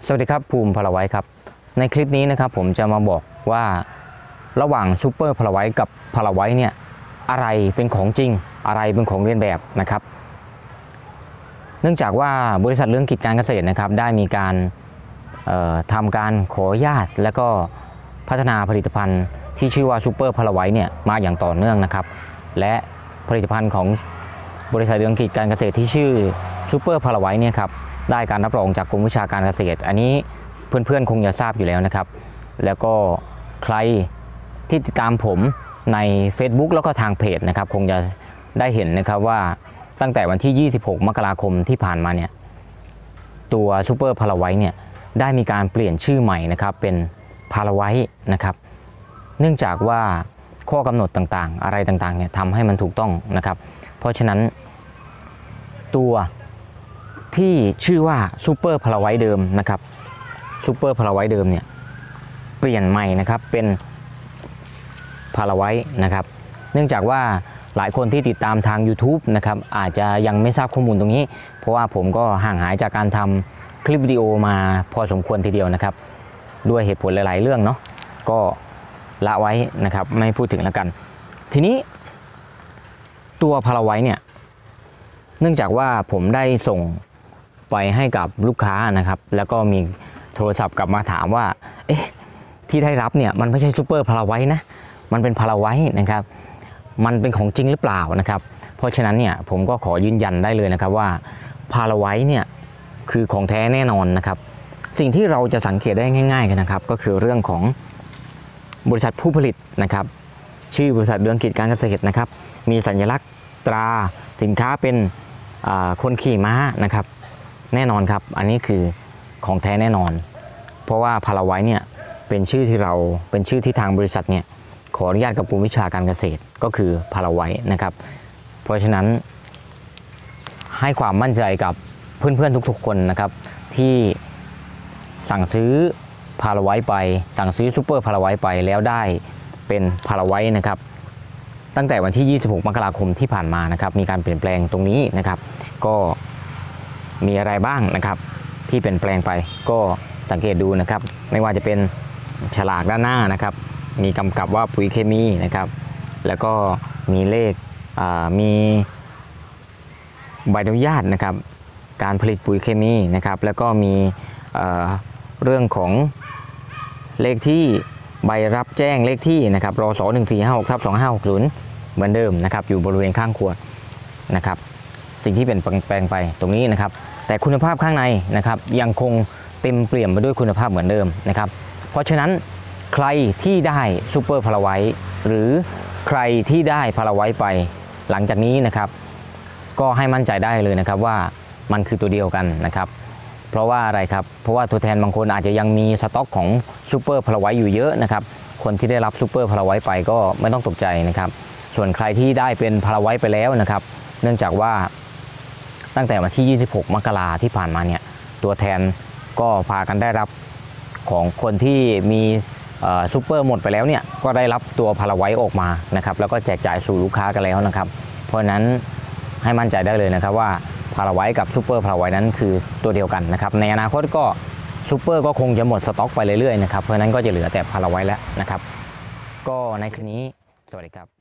สวัสดีครับภูมิพลไว้ครับในคลิปนี้นะครับผมจะมาบอกว่าระหว่างซูเปอร์พลไว้กับพลไว้เนี่ยอะไรเป็นของจริงอะไรเป็นของเลียนแบบนะครับเนื่องจากว่าบริษัทเรื่องกิจการเกษตรนะครับได้มีการทำการขออนุญาตและก็พัฒนาผลิตภัณฑ์ที่ชื่อว่าซูเปอร์พลไว้เนี่ยมาอย่างต่อเนื่องนะครับและผลิตภัณฑ์ของบริษัทเรื่องกิจการเกษตรที่ชื่อซูเปอร์พลไว้เนี่ยครับได้การรับรองจากกรมวิชาการเกษตรอันนี้เพื่อนๆคงจะทราบอยู่แล้วนะครับแล้วก็ใครที่ติดตามผมใน Facebook แล้วก็ทางเพจนะครับคงจะได้เห็นนะครับว่าตั้งแต่วันที่26 มกราคมที่ผ่านมาเนี่ยตัวซูเปอร์พลไว้เนี่ยได้มีการเปลี่ยนชื่อใหม่นะครับเป็นพลไว้นะครับเนื่องจากว่าข้อกำหนดต่างๆอะไรต่างๆเนี่ยทำให้มันถูกต้องนะครับเพราะฉะนั้นตัวที่ชื่อว่าซูเปอร์พลไว้เดิมนะครับซูเปอร์พลไว้เดิมเนี่ยเปลี่ยนใหม่นะครับเป็นพลไว้นะครับเนื่องจากว่าหลายคนที่ติดตามทาง YouTube นะครับอาจจะยังไม่ทราบข้อมูลตรงนี้เพราะว่าผมก็ห่างหายจากการทำคลิปวิดีโอมาพอสมควรทีเดียวนะครับด้วยเหตุผลหลายๆเรื่องเนาะก็ละไว้นะครับไม่พูดถึงแล้วกันทีนี้ตัวพลไว้เนี่ยเนื่องจากว่าผมได้ส่งไปให้กับลูกค้านะครับแล้วก็มีโทรศัพท์กลับมาถามว่าเอ๊ะที่ได้รับเนี่ยมันไม่ใช่ซูเปอร์พลไว้นะมันเป็นพลไว้นะครับมันเป็นของจริงหรือเปล่านะครับเพราะฉะนั้นเนี่ยผมก็ขอยืนยันได้เลยนะครับว่าพลไว้เนี่ยคือของแท้แน่นอนนะครับสิ่งที่เราจะสังเกตได้ง่ายๆกันนะครับก็คือเรื่องของบริษัทผู้ผลิตนะครับชื่อบริษัทเรื่องกิจการเกษตรนะครับมีสัญลักษณ์ตราสินค้าเป็นคนขี่ม้านะครับแน่นอนครับอันนี้คือของแท้แน่นอนเพราะว่าพลไว้เนี่ยเป็นชื่อที่ทางบริษัทเนี่ยขออนุญาตกับกรมวิชาการเกษตรก็คือพลไว้นะครับเพราะฉะนั้นให้ความมั่นใจกับเพื่อนๆทุกๆคนนะครับที่สั่งซื้อพลไว้ไปสั่งซื้อซูเปอร์พลไว้ไปแล้วได้เป็นพลไว้นะครับตั้งแต่วันที่26 มกราคมที่ผ่านมานะครับมีการเปลี่ยนแปลงตรงนี้นะครับก็มีอะไรบ้างนะครับที่เปลี่ยนแปลงไปก็สังเกตดูนะครับไม่ว่าจะเป็นฉลากด้านหน้านะครับมีกำกับว่าปุ๋ยเคมีนะครับแล้วก็มีเลขมีใบอนุญาตนะครับการผลิตปุ๋ยเคมีนะครับแล้วก็มีเรื่องของเลขที่ใบรับแจ้งเลขที่นะครับรศ 1456/2560เหมือนเดิมนะครับอยู่บริเวณข้างขวดนะครับสิ่งที่เป็นแปลงไปตรงนี้นะครับแต่คุณภาพข้างในนะครับยังคงเต็มเปี่ยมไปด้วยคุณภาพเหมือนเดิมนะครับเพราะฉะนั้นใครที่ได้ซูเปอร์พลไว้หรือใครที่ได้พลไว้ไปหลังจากนี้นะครับก็ให้มั่นใจได้เลยนะครับว่ามันคือตัวเดียวกันนะครับเพราะว่าอะไรครับเพราะว่าตัวแทนบางคนอาจจะยังมีสต็อกของซูเปอร์พลไว้อยู่เยอะนะครับคนที่ได้รับซูเปอร์พลไว้ไปก็ไม่ต้องตกใจนะครับส่วนใครที่ได้เป็นพลไว้ไปแล้วนะครับเนื่องจากว่าตั้งแต่วันที่26 มกราที่ผ่านมาเนี่ยตัวแทนก็พากันได้รับของคนที่มีซูเปอร์หมดไปแล้วเนี่ยก็ได้รับตัวพลไว้ออกมานะครับแล้วก็แจกจ่ายสู่ลูกค้ากันแล้วนะครับเพราะฉะนั้นให้มั่นใจได้เลยนะครับว่าพลไว้กับซูเปอร์พลไว้นั้นคือตัวเดียวกันนะครับในอนาคตก็ซูเปอร์ก็คงจะหมดสต็อกไปเรื่อยๆนะครับเพราะฉะนั้นก็จะเหลือแต่พลไว้แล้วนะครับก็ในคลิปนี้สวัสดีครับ